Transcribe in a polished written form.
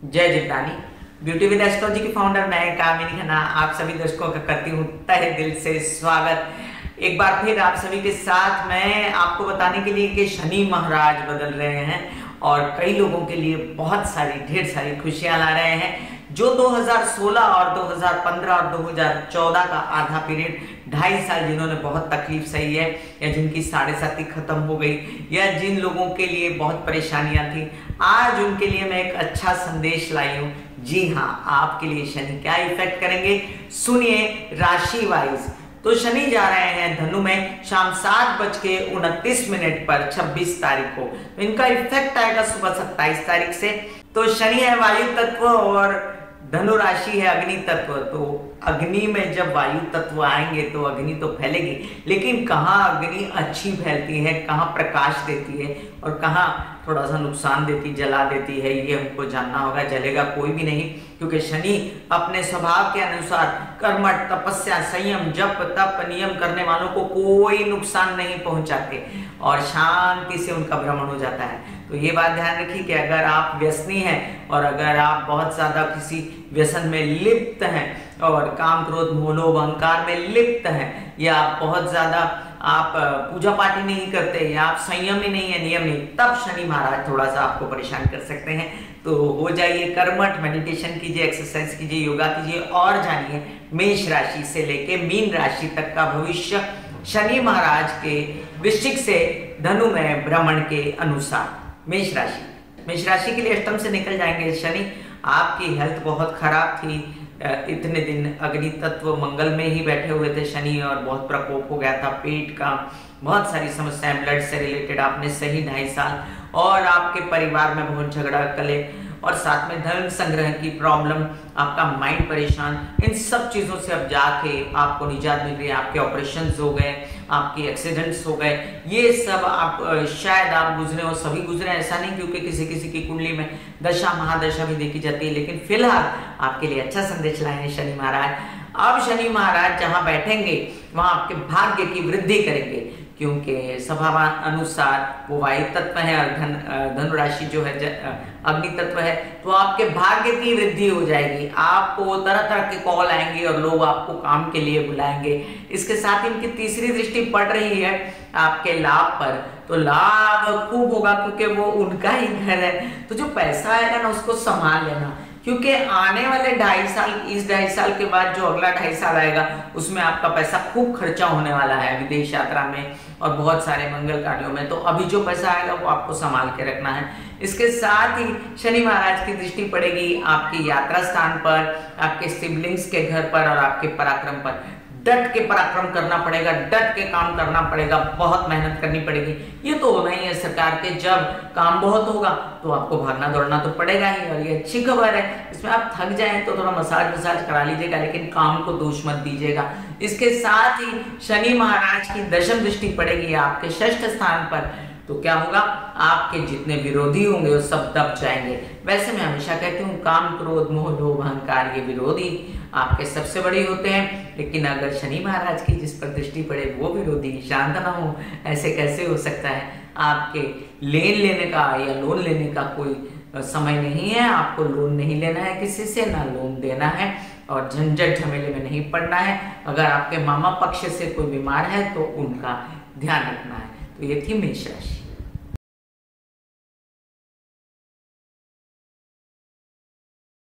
जय जितानी। Beauty with astrology की फाउंडर मैं कामिनी खन्ना आप सभी दर्शकों का करती हूँ तहे दिल से स्वागत। एक बार फिर आप सभी के साथ मैं आपको बताने के लिए कि शनि महाराज बदल रहे हैं और कई लोगों के लिए बहुत सारी ढेर सारी खुशियां ला रहे हैं। जो 2016 और 2015 और 2014 का आधा पीरियड 2.5 साल जिन्होंने बहुत तकलीफ सही है या जिनकी साढ़े साथी खत्म हो गई या जिन लोगों के लिए बहुत परेशानियां थी, आज उनके लिए मैं एक अच्छा संदेश लाई हूँ। जी हाँ, आपके लिए शनि क्या इफेक्ट करेंगे सुनिए राशि वाइज। तो शनि जा रहे हैं धनु में शाम 7:29 पर 26 तारीख को। तो इनका इफेक्ट आएगा सुबह 27 तारीख से। तो शनि है वायु तत्व और धनु राशि है अग्नि तत्व। तो अग्नि में जब वायु तत्व आएंगे तो अग्नि तो फैलेगी, लेकिन कहाँ अग्नि अच्छी फैलती है, कहाँ प्रकाश देती है और कहाँ थोड़ा सा नुकसान देती, जला देती है, ये हमको जानना होगा। जलेगा कोई भी नहीं, क्योंकि शनि अपने स्वभाव के अनुसार कर्मठ, तपस्या, संयम, जप तप नियम करने वालों को कोई नुकसान नहीं पहुंचाते और शांति से उनका भ्रमण हो जाता है। तो ये बात ध्यान रखिए कि अगर आप व्यसनी हैं और अगर आप बहुत ज्यादा किसी व्यसन में लिप्त हैं और काम क्रोध मोह लोभ अहंकार में लिप्त हैं, या आप बहुत ज्यादा आप पूजा पाठ ही नहीं करते या आप संयम ही नहीं है, नियम नहीं, तब शनि महाराज थोड़ा सा आपको परेशान कर सकते हैं। तो हो जाइए कर्मठ, मेडिटेशन कीजिए, एक्सरसाइज कीजिए, योगा कीजिए और जानिए मेष राशि से लेके मीन राशि तक का भविष्य शनि महाराज के वृश्चिक से धनु में भ्रमण के अनुसार। मेष राशि के लिए अष्टम से निकल जाएंगे शनि। आपकी हेल्थ बहुत खराब थी, इतने दिन अग्नि तत्व मंगल में ही बैठे हुए थे शनि और बहुत प्रकोप हो गया था पेट का, बहुत सारी समस्याएं ब्लड से रिलेटेड आपने सही 2.5 साल, और आपके परिवार में बहुत झगड़ा कले और साथ में धन संग्रह की प्रॉब्लम, आपका माइंड परेशान, इन सब चीजों से अब जाके आपको निजात मिल रही है। आपके ऑपरेशंस हो गए, आपके एक्सीडेंट्स हो गए, ये सब आप शायद आप गुजरे हो, सभी गुजरे ऐसा नहीं, क्योंकि किसी किसी की कुंडली में दशा महादशा भी देखी जाती है। लेकिन फिलहाल आपके लिए अच्छा संदेश लाए हैं शनि महाराज। अब शनि महाराज जहां बैठेंगे वहां आपके भाग्य की वृद्धि करेंगे, क्योंकि स्वभाव अनुसार वो वायु तत्व है और धनु राशि जो है अग्नि तत्व है। तो आपके भाग्य की वृद्धि हो जाएगी, आपको तरह तरह के कॉल आएंगे और लोग आपको काम के लिए बुलाएंगे। इसके साथ इनकी तीसरी दृष्टि पड़ रही है आपके लाभ पर, तो लाभ खूब होगा क्योंकि वो उनका ही घर है। तो जो पैसा आएगा ना उसको संभाल लेना, क्योंकि आने वाले 2.5 साल, इस 2.5 साल के बाद जो अगला 2.5 साल आएगा उसमें आपका पैसा खूब खर्चा होने वाला है विदेश यात्रा में और बहुत सारे मंगल कार्यों में। तो अभी जो पैसा आएगा वो आपको संभाल के रखना है। इसके साथ ही शनि महाराज की दृष्टि पड़ेगी आपकी यात्रा स्थान पर, आपके सिबलिंग्स के घर पर और आपके पराक्रम पर। डट के पराक्रम करना पड़ेगा, डट के काम करना पड़ेगा, बहुत मेहनत करनी पड़ेगी। ये तो होना ही है सरकार के, जब काम बहुत होगा तो आपको भागना दौड़ना तो पड़ेगा ही। और ये अच्छी खबर है, इसमें आप थक जाएं तो थोड़ा मसाज करा लीजिएगा, लेकिन काम को दोष मत दीजिएगा। इसके साथ ही शनि महाराज की दशम दृष्टि पड़ेगी आपके षष्ठ स्थान पर। तो क्या होगा, आपके जितने विरोधी होंगे वो सब दब जाएंगे। वैसे मैं हमेशा कहती हूँ काम क्रोध मोह लोभ अहंकार ये विरोधी आपके सबसे बड़े होते हैं, लेकिन अगर शनि महाराज की जिस पर दृष्टि पड़े वो विरोधी शांत ना हो, ऐसे कैसे हो सकता है। आपके लेन लेने का या लोन लेने का कोई समय नहीं है, आपको लोन नहीं लेना है किसी से, ना लोन देना है और झंझट झमेले में नहीं पड़ना है। अगर आपके मामा पक्ष से कोई बीमार है तो उनका ध्यान रखना है। तो ये थी मेष राशि।